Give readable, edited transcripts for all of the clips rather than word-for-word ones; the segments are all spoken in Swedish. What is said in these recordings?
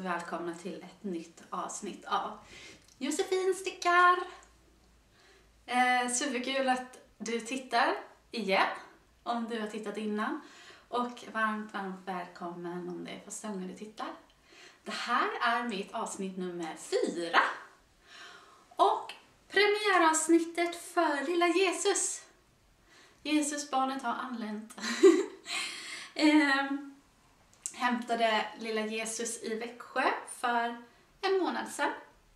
välkomna till ett nytt avsnitt av Josefin stickar. Superkul att du tittar igen om du har tittat innan. Och varmt välkommen om det är första gången du tittar. Det här är mitt avsnitt nummer 4. Och premiäravsnittet för lilla Jesus. Jesusbarnet har anlänt. Hämtade lilla Jesus i Växjö för en månad sedan.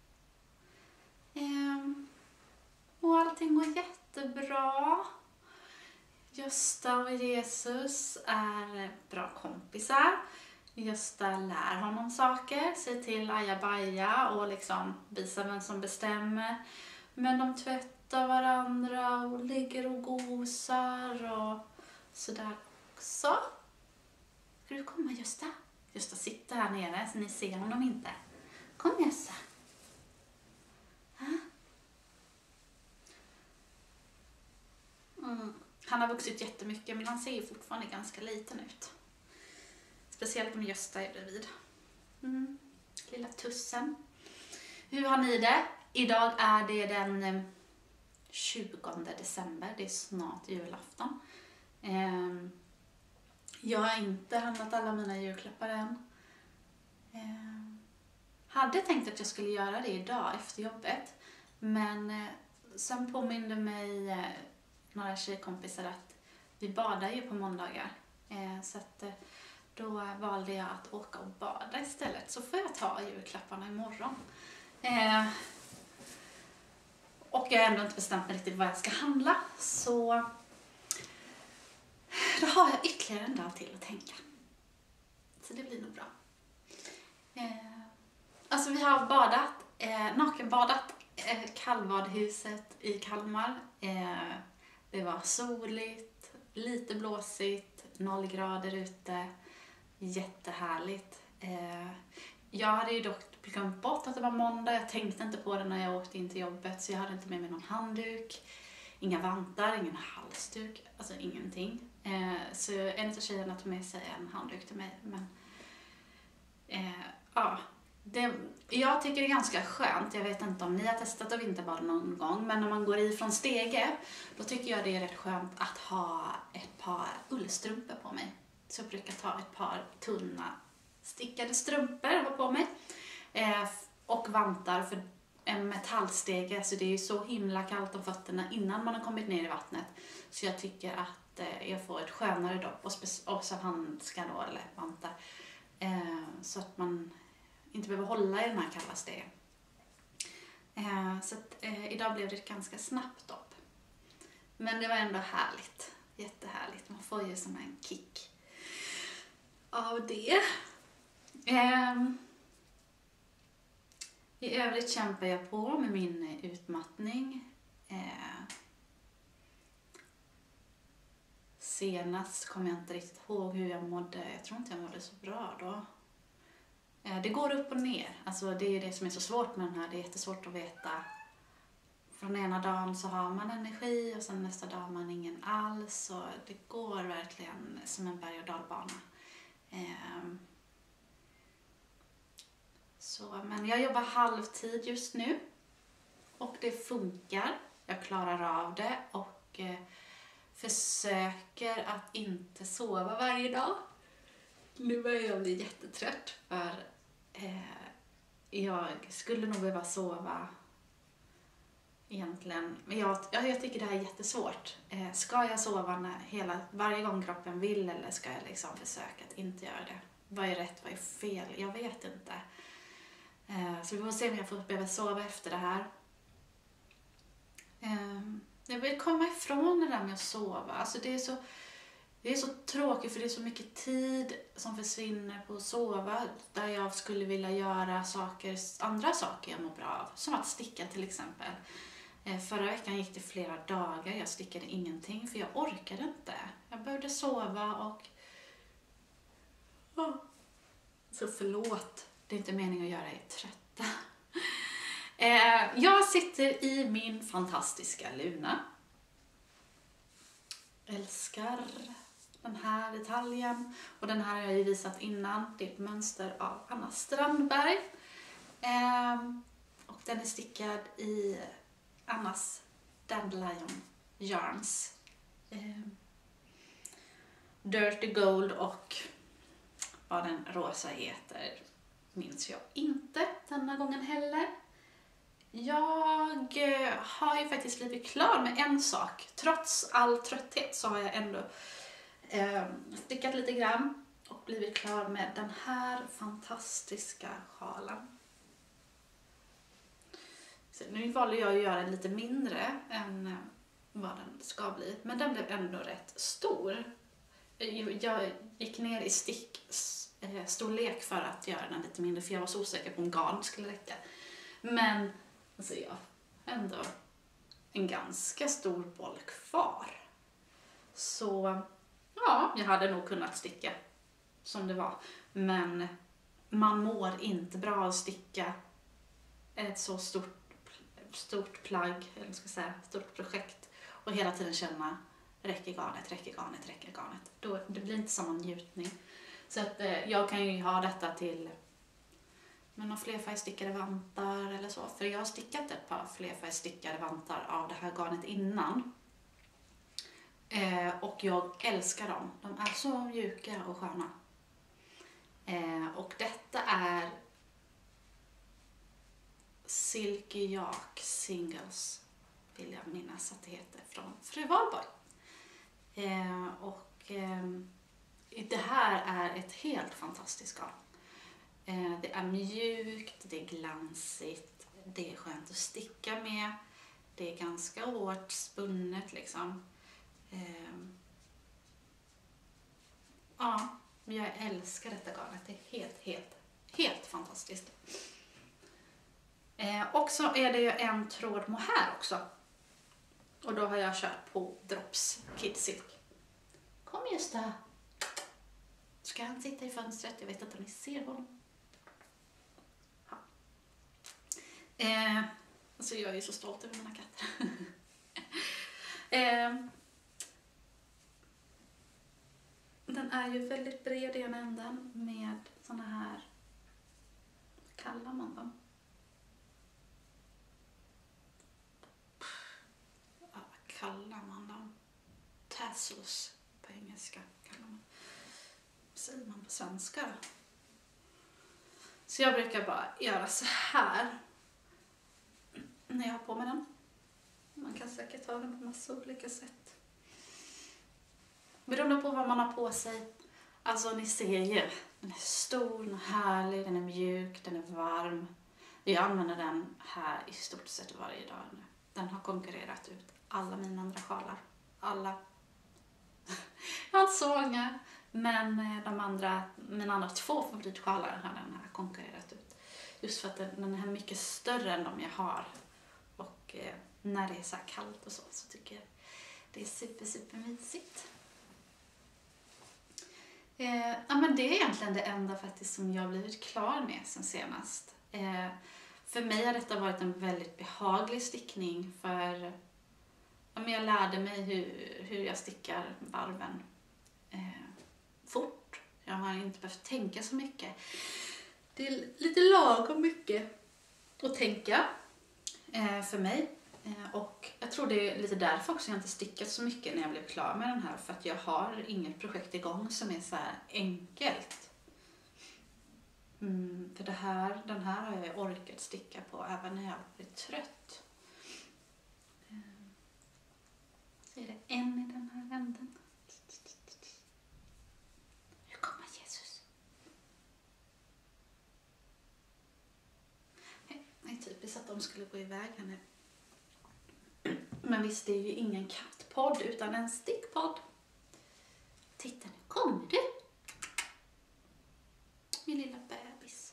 Och allting går jättebra. Gösta och Jesus är bra kompisar. Gösta lär honom saker, säger till ajabaja och liksom visar vem som bestämmer. Men de tvättar varandra och ligger och gosar och sådär också. Ska du komma, Gösta? Gösta sitter här nere så ni ser honom inte. Kom, Gösta. Han har vuxit jättemycket men han ser ju fortfarande ganska liten ut. Speciellt om Gösta är bredvid. Lilla tussen. Hur har ni det? Idag är det den 20 december. Det är snart julafton. Jag har inte handlat alla mina julklappar än. Hade tänkt att jag skulle göra det idag efter jobbet. Men sen påminde mig några tjejkompisar att vi badar ju på måndagar. Så att då valde jag att åka och bada istället. Så får jag ta julklapparna imorgon. Och jag har ändå inte bestämt mig riktigt vad jag ska handla. Så då har jag ytterligare en dag till att tänka. Så det blir nog bra. Alltså vi har badat, nakenbadat kallbadhuset i Kalmar. Det var soligt, lite blåsigt, 0 grader ute. Jättehärligt. Jag hade ju dock glömt bort att det var måndag. Jag tänkte inte på det när jag åkte in till jobbet. Så jag hade inte med mig någon handduk. Inga vantar, ingen halsduk. Alltså ingenting. Så en av tjejerna tog med sig en handduk till mig. Men ja, jag tycker det är ganska skönt. Jag vet inte om ni har testat att vinterbada någon gång. Men när man går ifrån stege, då tycker jag det är rätt skönt att ha ett par ullstrumpor på mig. Så jag brukar ta ett par tunna stickade strumpor på mig. Och vantar för en metallstege. Så det är ju så himla kallt om fötterna innan man har kommit ner i vattnet. Så jag tycker att jag får ett skönare dopp. Och så handskar då, eller vantar. Så att man inte behöver hålla i den här kalla stegen. Så att idag blev det ett ganska snabbt dopp. Men det var ändå härligt. Jättehärligt. Man får ju som en kick av det. I övrigt kämpar jag på med min utmattning. Senast kommer jag inte riktigt ihåg hur jag mådde. Jag tror inte jag mådde så bra då. Det går upp och ner. Alltså det är det som är så svårt med den här. Det är jättesvårt att veta. Från ena dagen så har man energi och sen nästa dag har man ingen alls. Och det går verkligen som en berg- och dalbana. Men jag jobbar halvtid just nu. Och det funkar. Jag klarar av det och försöker att inte sova varje dag. Nu börjar jag bli jättetrött för jag skulle nog behöva sova egentligen. Men jag tycker det här är jättesvårt. Ska jag sova varje gång kroppen vill eller ska jag liksom försöka att inte göra det? Vad är rätt, vad är fel? Jag vet inte. Så vi får se om jag får behöva sova efter det här. Jag vill komma ifrån det där med att sova. Alltså det är så tråkigt för det är så mycket tid som försvinner på att sova. Där jag skulle vilja göra andra saker jag mår bra av. Som att sticka till exempel. Förra veckan gick det flera dagar. Jag stickade ingenting för jag orkade inte. Jag behövde sova och... Så förlåt. Det är inte meningen att göra er trötta. Jag sitter i min fantastiska Luna. Älskar den här detaljen. Och den här har jag ju visat innan. Det är ett mönster av Anna Strandberg. Och den är stickad i Annas Dandelion Yarns. Dirty Gold och vad den rosa heter minns jag inte denna gången heller. Jag har ju faktiskt blivit klar med en sak. Trots all trötthet så har jag ändå stickat lite grann och blivit klar med den här fantastiska sjalen. Så nu valde jag att göra den lite mindre än vad den ska bli. Men den blev ändå rätt stor. Jag gick ner i storlek för att göra den lite mindre för jag var så osäker på om garn skulle räcka. Men alltså jag har ändå en ganska stor boll kvar. Så ja, jag hade nog kunnat sticka som det var. Men man mår inte bra att sticka ett så stort plagg, eller ska jag säga, stort projekt. Och hela tiden känna räcker garnet. Det blir inte samma njutning. Så att jag kan ju ha detta till några flerfärgstickade vantar eller så. För jag har stickat ett par flerfärgstickade vantar av det här garnet innan. Och jag älskar dem. De är så mjuka och sköna. Och detta är Silky Yak Singles, vill jag minnas att det heter, från Fru Valborg. Det här är ett helt fantastiskt garn. Det är mjukt, det är glansigt, det är skönt att sticka med. Det är ganska hårt spunnet liksom. Ja, jag älskar detta garnet. Det är helt fantastiskt. Och så är det ju en tråd mohair också. Och då har jag kört på Drops Kid Silk. Kom just där. Ska han sitta i fönstret? Jag vet inte om ni ser honom. Ja. Alltså jag är ju så stolt över mina katter. Den är ju väldigt bred i ena änden med såna här, kallar man dem? Ja, vad kallar man dem? Tassels på engelska kallar man. Vad säger man på svenska då? Så jag brukar bara göra så här när jag har på mig den. Man kan säkert ta den på massa olika sätt. Beroende på vad man har på sig. Alltså ni ser ju, den är stor, den är härlig, den är mjuk, den är varm. Jag använder den här i stort sett varje dag nu. Den har konkurrerat ut alla mina andra sjalar. Alla. Jag har inte så många, men mina andra 2 favoritsjalar har den här konkurrerat ut. Just för att den är mycket större än de jag har. Och när det är så här kallt och så tycker jag det är super mysigt. Ja, men det är egentligen det enda faktiskt som jag har blivit klar med sen senast. För mig har detta varit en väldigt behaglig stickning för jag lärde mig hur jag stickar varven fort. Jag har inte behövt tänka så mycket. Det är lite lagom mycket att tänka för mig. Och jag tror det är lite därför också jag inte stickat så mycket när jag blev klar med den här. För att jag har inget projekt igång som är så här enkelt. För den här har jag orkat sticka på även när jag blir trött. Så är det en i den här änden. Nu kommer Jesus. Det är typiskt att de skulle gå iväg här nu. Men visst, det är ju ingen kattpodd utan en stickpodd. Titta, nu kommer du. Min lilla bebis.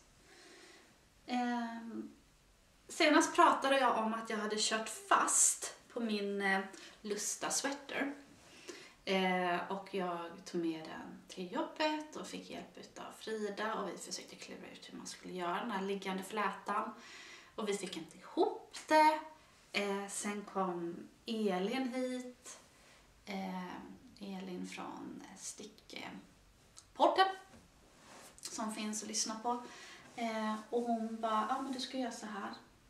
Senast pratade jag om att jag hade kört fast på min Lusta sweater. Och jag tog med den till jobbet och fick hjälp av Frida. Och vi försökte klura ut hur man skulle göra den här liggande flätan. Och vi fick inte ihop det. Sen kom Elin hit. Elin från Stickpodden som finns att lyssna på. Och hon bara, ja men du ska göra så här.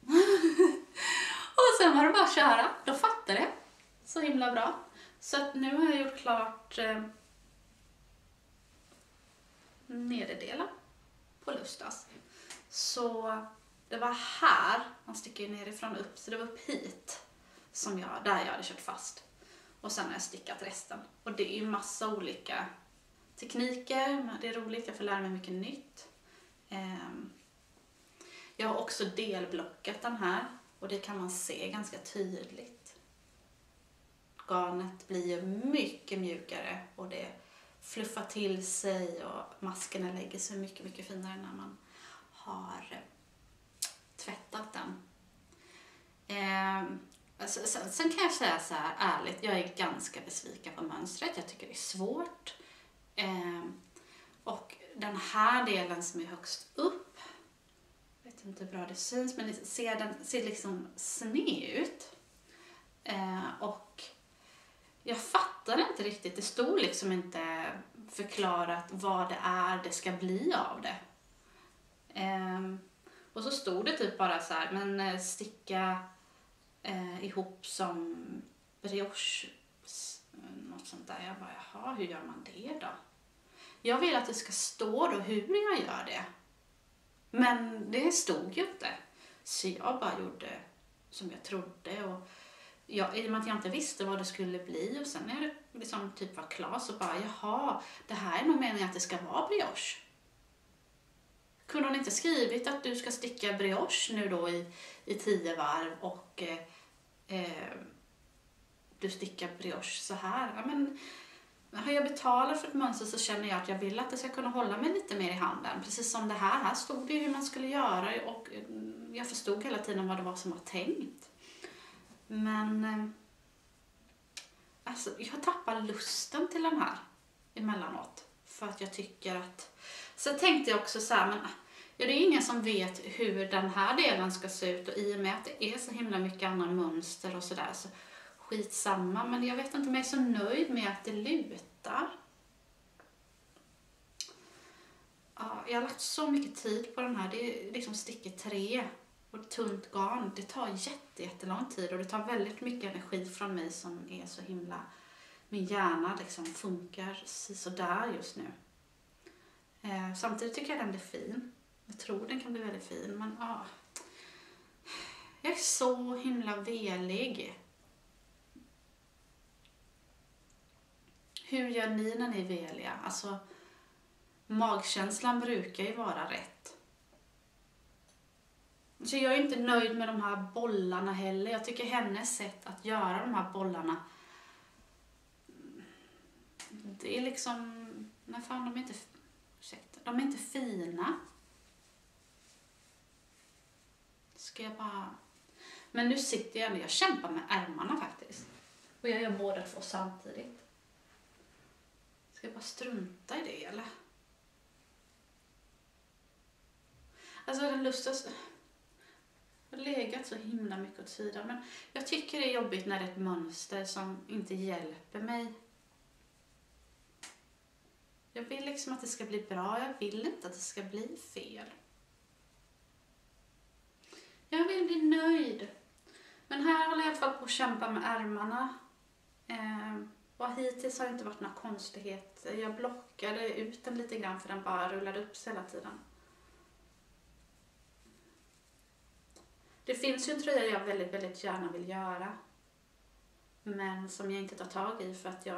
Och sen var det bara att köra. Då fattade jag. Så himla bra. Så att nu har jag gjort klart nederdelen på Lustas. Så det var här, man sticker ju nerifrån upp, så det var upp hit som där jag hade kört fast. Och sen har jag stickat resten. Och det är ju massa olika tekniker, men det är roligt, jag får lära mig mycket nytt. Jag har också delblockat den här och det kan man se ganska tydligt. Garnet blir ju mycket mjukare och det fluffar till sig och maskerna lägger sig mycket, mycket finare när man har tvättat den. Sen kan jag säga så här ärligt, jag är ganska besviken på mönstret. Jag tycker det är svårt. Och den här delen som är högst upp, jag vet inte hur bra det syns, men den ser liksom sned ut. Och jag fattar inte riktigt, det stod liksom inte förklarat vad det är det ska bli av det. Och så stod det typ bara så här, men sticka ihop som brioche, något sånt där. Jag bara, jaha, hur gör man det då? Jag vill att det ska stå då hur jag gör det. Men det stod ju inte. Så jag bara gjorde som jag trodde. Och i och med att jag inte visste vad det skulle bli. Och sen när det liksom typ var klart så bara, jaha, det här är nog meningen att det ska vara brioche. Kunde hon inte skrivit att du ska sticka brioche nu då i 10 varv och du stickar brioche så här. Ja, men har jag betalat för ett mönster så känner jag att jag vill att det ska kunna hålla mig lite mer i handen. Precis som det här. Här stod det ju hur man skulle göra och jag förstod hela tiden vad det var som var tänkt. Men alltså, jag tappar lusten till den här emellanåt. För att jag tycker att... Så tänkte jag också så här, men ja, det är ingen som vet hur den här delen ska se ut. Och i och med att det är så himla mycket annan mönster och sådär så skitsamma. Men jag vet inte om jag är så nöjd med att det lutar. Ja, jag har lagt så mycket tid på den här. Det är liksom sticker 3 och tunt garn. Det tar jättelång tid och det tar väldigt mycket energi från mig som är så himla... Min hjärna liksom funkar så där just nu. Samtidigt tycker jag den blir fin. Jag tror den kan bli väldigt fin. Men jag är så himla velig. Hur gör ni när ni är veliga? Alltså, magkänslan brukar ju vara rätt. Så jag är inte nöjd med de här bollarna heller. Jag tycker hennes sätt att göra de här bollarna, det är liksom... Nej fan, de är inte fina. Ska jag bara... Men nu sitter jag kämpar med ärmarna faktiskt. Och jag gör båda två samtidigt. Ska jag bara strunta i det eller? Alltså den lustas... Jag har legat så himla mycket åt sidan. Men jag tycker det är jobbigt när det är ett mönster som inte hjälper mig. Jag vill liksom att det ska bli bra. Jag vill inte att det ska bli fel. Jag vill bli nöjd. Men här håller jag i alla fall på att kämpa med ärmarna. Och hittills har det inte varit några konstigheter. Jag blockade ut den lite grann för den bara rullade upp sig hela tiden. Det finns ju en tröja jag väldigt, väldigt gärna vill göra. Men som jag inte tar tag i för att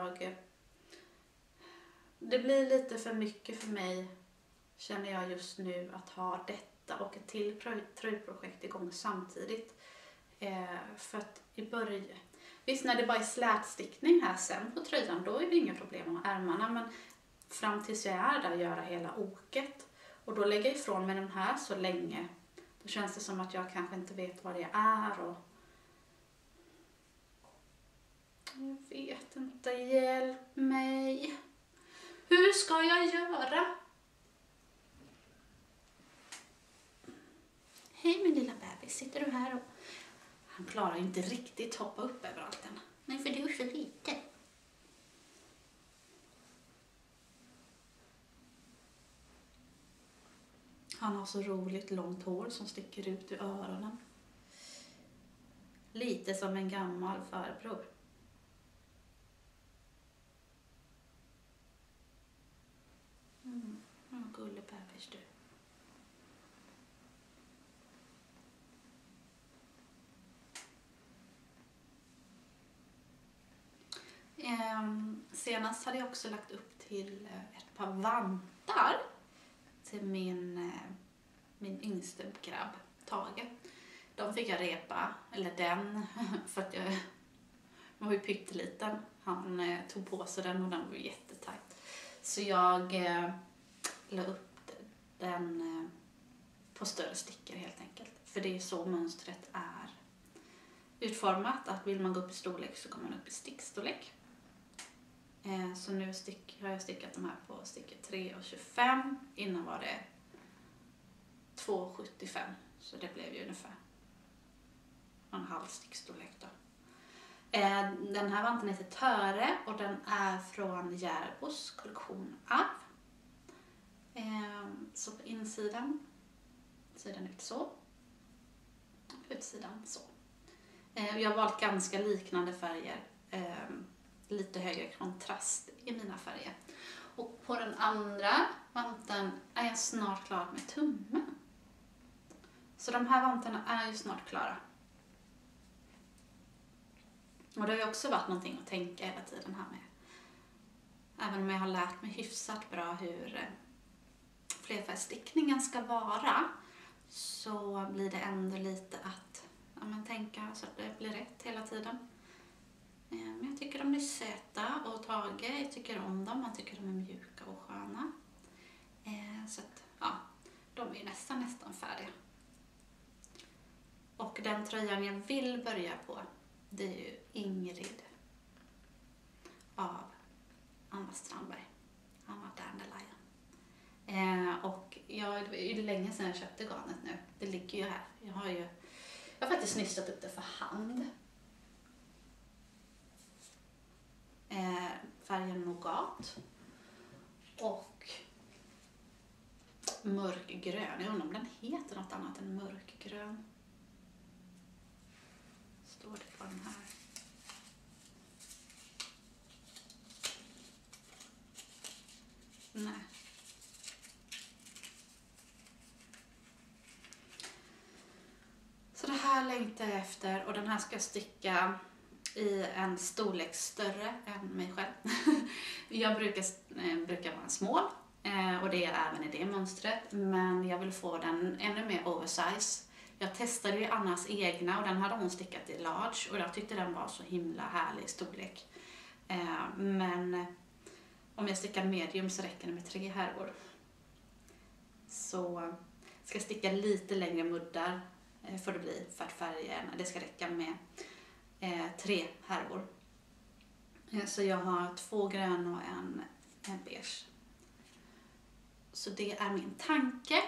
det blir lite för mycket för mig, känner jag just nu, att ha detta och ett till tröjprojekt igång samtidigt. För att i början, visst när det bara är slätstickning här sen på tröjan, då är det inga problem med ärmarna. Men fram tills jag är där göra hela oket och då lägger jag ifrån mig den här så länge. Då känns det som att jag kanske inte vet vad det är och jag vet inte, hjälp mig. Hur ska jag göra? Hej min lilla bebis, sitter du här? Och... Han klarar inte riktigt hoppa upp överallt än. Nej, för du är så liten. Han har så roligt långt hår som sticker ut ur öronen. Lite som en gammal farbror. Gullig bebis du. Senast hade jag också lagt upp till ett par vantar till min yngste grabb, Tage. De fick jag repa, eller den, för att jag var ju pytteliten. Han tog på sig den och den var jättetajt. Så jag la upp den på större stickor helt enkelt. För det är så mönstret är utformat, att vill man gå upp i storlek så går man upp i stickstorlek. Så nu har jag stickat de här på stickor 3,25. Innan var det 2,75. Så det blev ju ungefär en halv stickstorlek då. Den här vanten heter Töre och den är från Järbos kollektion Arv. Så på insidan ser den ut så. På utsidan så. Jag har valt ganska liknande färger. Lite högre kontrast i mina färger. Och på den andra vanten är jag snart klar med tummen. Så de här vantarna är ju snart klara. Och det har ju också varit någonting att tänka hela tiden här med. Även om jag har lärt mig hyfsat bra hur flerfärgstickningen ska vara, så blir det ändå lite att tänka så att det blir rätt hela tiden. Men jag tycker de är söta och Tage, jag tycker om dem, man tycker de är mjuka och sköna. Så att, ja, de är nästan färdiga. Och den tröjan jag vill börja på, det är ju Ingrid av Anna Strandberg, Anna Dandelion. Och det är länge sedan jag köpte garnet nu. Det ligger ju här. Jag har faktiskt nystat upp det för hand. Färgen Nougat och mörkgrön. Jag undrar om den heter något annat än mörkgrön. Står det på den här. Nej. Så det här längtar jag efter och den här ska jag sticka i en storlek större än mig själv. Jag brukar vara en small och det är även i det mönstret, men jag vill få den ännu mer oversize. Jag testade ju Annas egna och den hade hon stickat i large och jag tyckte den var så himla härlig storlek. Men om jag stickar medium så räcker det med 3 härvor. Så ska jag sticka lite längre muddar får det bli för att färgen, det ska räcka med 3 härvor. Så jag har 2 gröna och en beige. Så det är min tanke.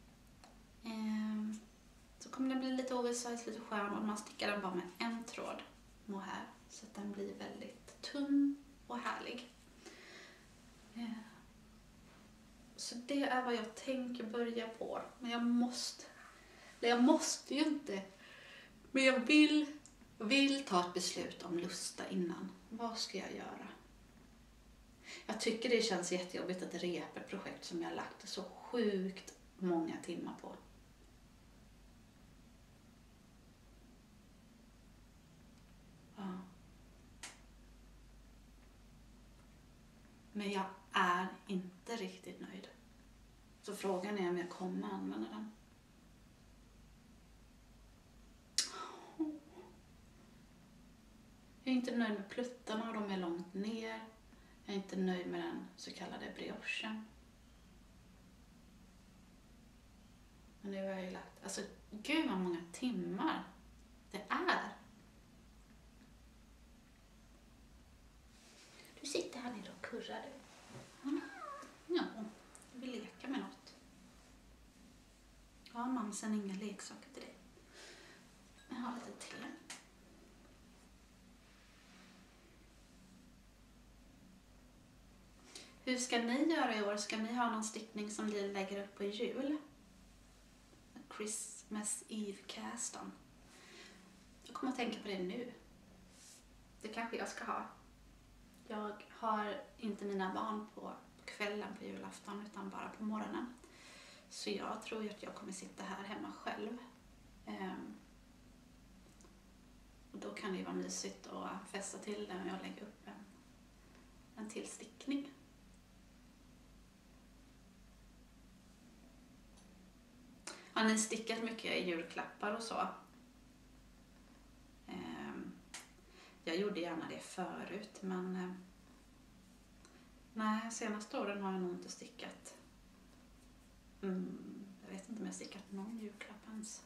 Så kommer den bli lite oversize, lite skön och man stickar den bara med en tråd mohair. Så att den blir väldigt tunn och härlig. Så det är vad jag tänker börja på. Men jag måste ju inte. Men jag vill ta ett beslut om Lusta innan. Vad ska jag göra? Jag tycker det känns jättejobbigt att repa ett projekt som jag har lagt så sjukt många timmar på. Ja. Men jag är inte riktigt nöjd. Så frågan är om jag kommer använda den. Jag är inte nöjd med pluttarna och de är långt ner. Jag är inte nöjd med den så kallade briochen. Men nu har jag ju lagt, alltså gud vad många timmar det är. Du sitter här nere och kurrar du. Ja, du vill leka med något. Ja, mamsen inga leksaker till dig. Jag har lite te. Hur ska ni göra i år? Ska ni ha någon stickning som ni lägger upp på jul? Christmas Eve-castan. Jag kommer att tänka på det nu. Det kanske jag ska ha. Jag har inte mina barn på kvällen på julafton utan bara på morgonen. Så jag tror ju att jag kommer sitta här hemma själv. Och då kan det ju vara mysigt att fästa till den och lägga upp en tillstickning. Har ni stickat mycket julklappar och så? Jag gjorde gärna det förut, men nej, senaste åren har jag nog inte stickat. Jag vet inte om jag stickat någon julklapp ens.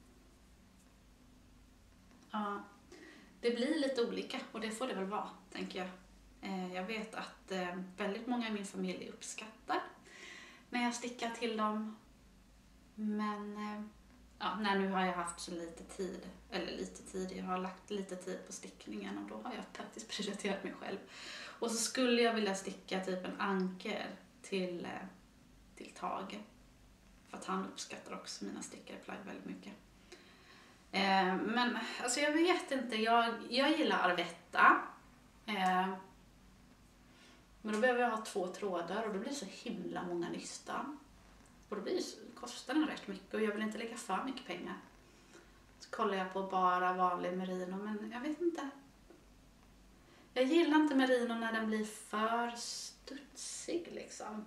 Ja, det blir lite olika och det får det väl vara, tänker jag. Jag vet att väldigt många i min familj uppskattar när jag stickar till dem. Men nu har jag haft så lite tid, jag har lagt lite tid på stickningen och då har jag faktiskt prioriterat mig själv. Och så skulle jag vilja sticka typ en anker till Tage. För att han uppskattar också mina stickade plagg väldigt mycket. Men alltså jag vet inte, jag gillar Arvetta. Men då behöver jag ha 2 trådar och då blir det så himla många nystan. Och då kostar den rätt mycket och jag vill inte lägga för mycket pengar. Så kollar jag på bara vanlig merino, men jag vet inte. Jag gillar inte merino när den blir för studsig liksom.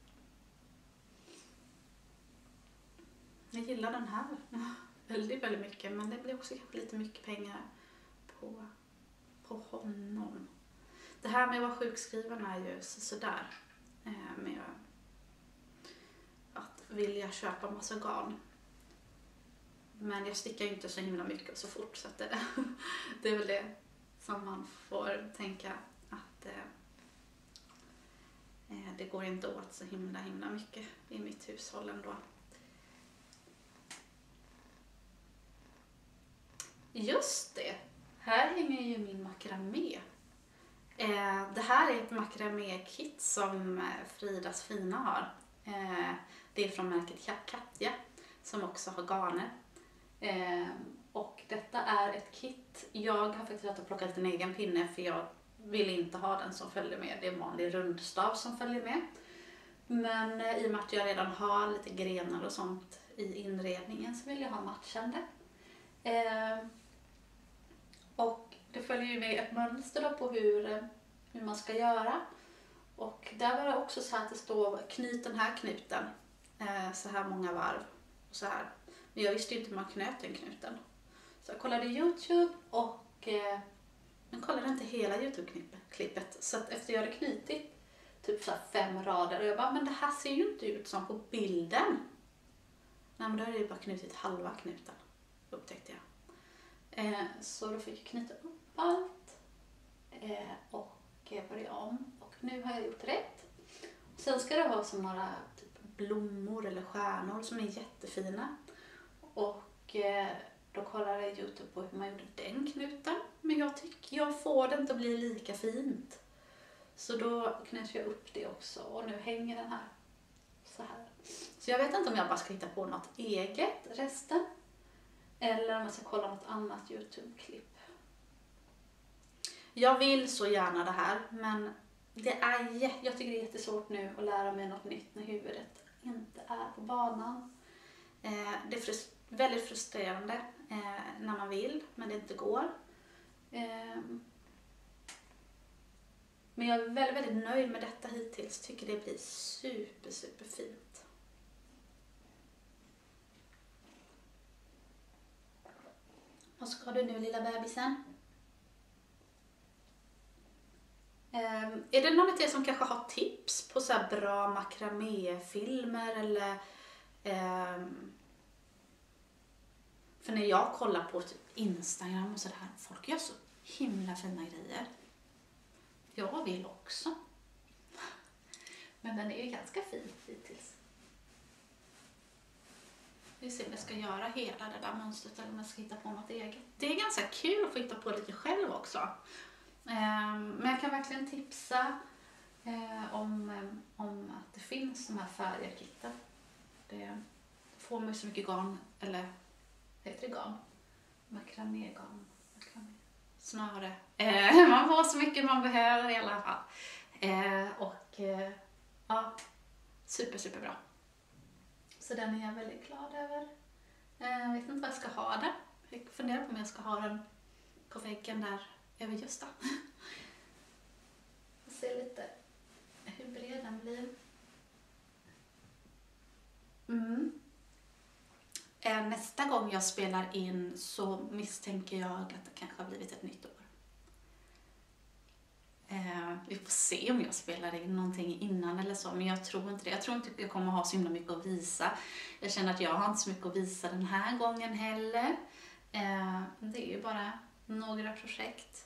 Jag gillar den här väldigt, väldigt mycket, men det blir också lite mycket pengar på honom. Det här med att vara sjukskriven är ju sådär. Med att vilja köpa massa garn. Men jag stickar ju inte så himla mycket och så fort, så att det är väl det som man får tänka att det går inte åt så himla mycket i mitt hushåll ändå. Just det, här hänger ju min makramé. Det här är ett makramé-kit som Fridas Fina har. Det är från märket Katja som också har garner. Och detta är ett kit. Jag har faktiskt plockat en egen pinne för jag vill inte ha den som följer med. Det är en vanlig rundstav som följer med. Men i och med att jag redan har lite grenar och sånt i inredningen så vill jag ha matchande. Och det följer ju med ett mönster då på hur man ska göra. Och där var det också så här att det står knyt den här knuten. Så här många varv. Och så här. Men jag visste ju inte hur man knöt den knuten. Så jag kollade YouTube och men kollade inte hela YouTube-klippet. Så att efter jag hade knutit typ så här 5 rader och jag bara, men det här ser ju inte ut som på bilden. Nej, men då hade jag bara knutit halva knuten, upptäckte jag. Så då fick jag knyta upp allt och börja om. Och nu har jag gjort rätt. Sen ska det vara som några typ blommor eller stjärnor som är jättefina. Och då kollade jag YouTube på hur man gjorde den knuten. Men jag får det inte att bli lika fint. Så då knöt jag upp det också och nu hänger den här så här. Så jag vet inte om jag bara ska hitta på något eget resten. Eller om jag ska kolla något annat YouTube-klipp. Jag vill så gärna det här, men jag tycker det är jättesvårt nu att lära mig något nytt när huvudet inte är på banan. Det är väldigt frustrerande när man vill, men det inte går. Men jag är väldigt, väldigt nöjd med detta hittills. Tycker det blir super fint. Vad ska du nu, lilla bebisen? Är det någon av er som kanske har tips på så här bra makramé-filmer eller för när jag kollar på typ Instagram och sådär, folk gör så himla fina grejer. Jag vill också. Men den är ju ganska fin hittills. Vi ser om jag ska göra hela det där mönstret eller om jag ska hitta på något eget. Det är ganska kul att få hitta på lite själv också. Men jag kan verkligen tipsa om att det finns de här färdiga kitten. får man så mycket garn, eller heter det garn? Makramégarn. Snöre. Man får så mycket man behöver i alla fall. Ja, superbra. Så den är jag väldigt glad över. Jag vet inte vad jag ska ha den. Jag funderar på om jag ska ha den på väggen där över Gösta. Får se lite hur bred den blir. Nästa gång jag spelar in så misstänker jag att det kanske har blivit ett nytt år. Vi får se om jag spelar in någonting innan eller så, men jag tror inte det. Jag tror inte jag kommer ha så himla mycket att visa. Jag känner att jag har inte så mycket att visa den här gången heller. Det är ju bara några projekt.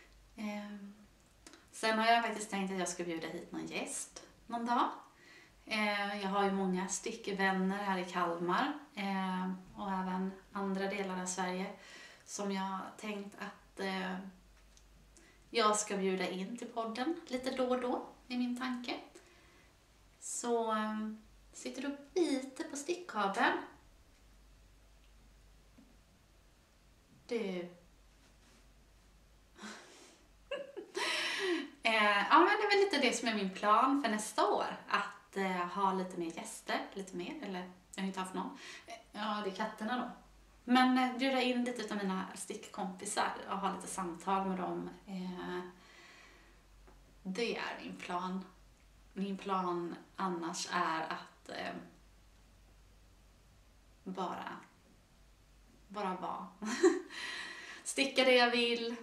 Sen har jag faktiskt tänkt att jag ska bjuda hit någon gäst någon dag. Jag har ju många stickvänner här i Kalmar och även andra delar av Sverige som jag har tänkt att jag ska bjuda in till podden lite då och då i min tanke. Så sitter du och biter på stickkabeln. Du. Ja, men det är väl lite det som är min plan för nästa år. Att ha lite mer gäster, eller jag har inte haft någon. Ja, det är katterna då. Men bjuda in lite av mina stickkompisar och ha lite samtal med dem. Det är min plan. Min plan annars är att bara vara. Sticka det jag vill.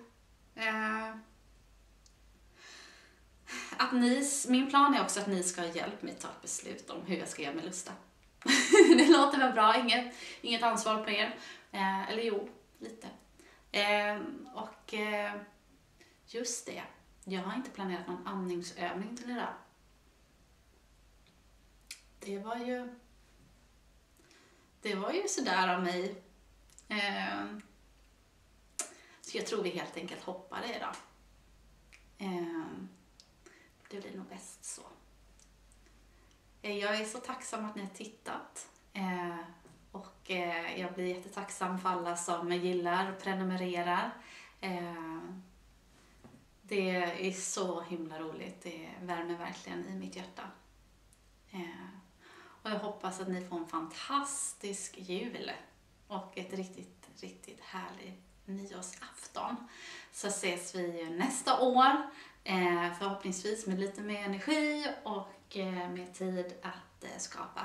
Min plan är också att ni ska hjälpa mig ta ett beslut om hur jag ska göra med Lusta. Det låter väl bra, inget ansvar på er. Eller jo, lite. Och just det, jag har inte planerat någon andningsövning till idag. Det var ju sådär av mig. Så jag tror vi helt enkelt hoppar det idag. Det blir nog bäst så. Jag är så tacksam att ni har tittat. Och jag blir jättetacksam för alla som gillar och prenumererar. Det är så himla roligt. Det värmer verkligen i mitt hjärta. Och jag hoppas att ni får en fantastisk jul. Och ett riktigt härlig nyårsafton. Så ses vi nästa år. Förhoppningsvis med lite mer energi och med tid att skapa.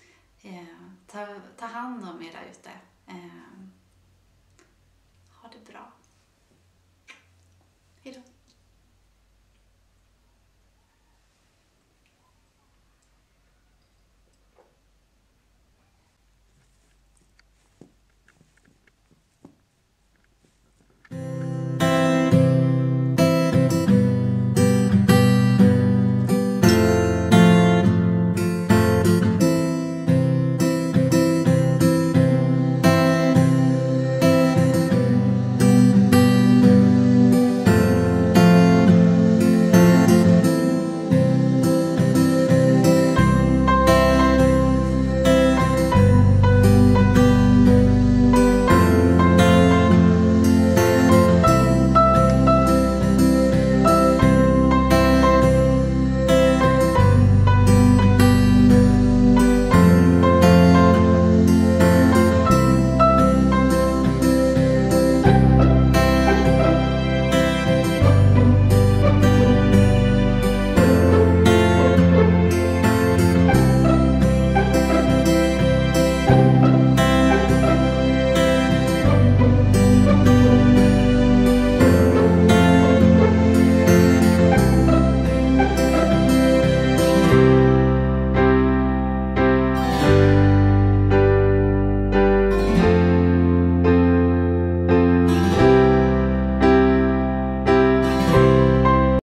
Ta hand om er där ute. Ha det bra. Hej då.